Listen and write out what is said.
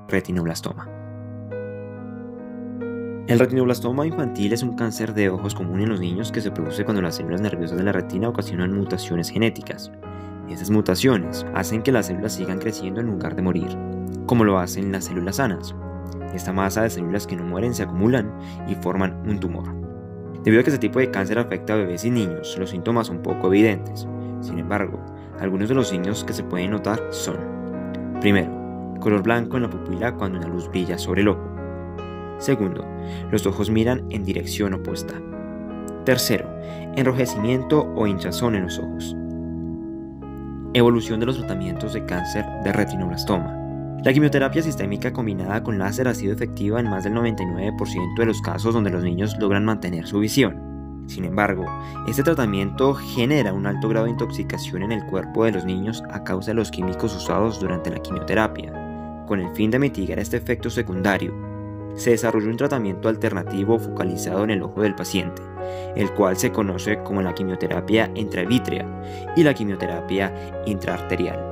retinoblastoma. El retinoblastoma infantil es un cáncer de ojos común en los niños que se produce cuando las células nerviosas de la retina ocasionan mutaciones genéticas. Estas mutaciones hacen que las células sigan creciendo en lugar de morir, como lo hacen las células sanas. Esta masa de células que no mueren se acumulan y forman un tumor. Debido a que este tipo de cáncer afecta a bebés y niños, los síntomas son poco evidentes. Sin embargo, algunos de los signos que se pueden notar son: primero, color blanco en la pupila cuando una luz brilla sobre el ojo. Segundo, los ojos miran en dirección opuesta. Tercero, enrojecimiento o hinchazón en los ojos. Evolución de los tratamientos de cáncer de retinoblastoma. La quimioterapia sistémica combinada con láser ha sido efectiva en más del 99% de los casos donde los niños logran mantener su visión. Sin embargo, este tratamiento genera un alto grado de intoxicación en el cuerpo de los niños a causa de los químicos usados durante la quimioterapia. Con el fin de mitigar este efecto secundario, se desarrolló un tratamiento alternativo focalizado en el ojo del paciente, el cual se conoce como la quimioterapia intravítrea y la quimioterapia intraarterial.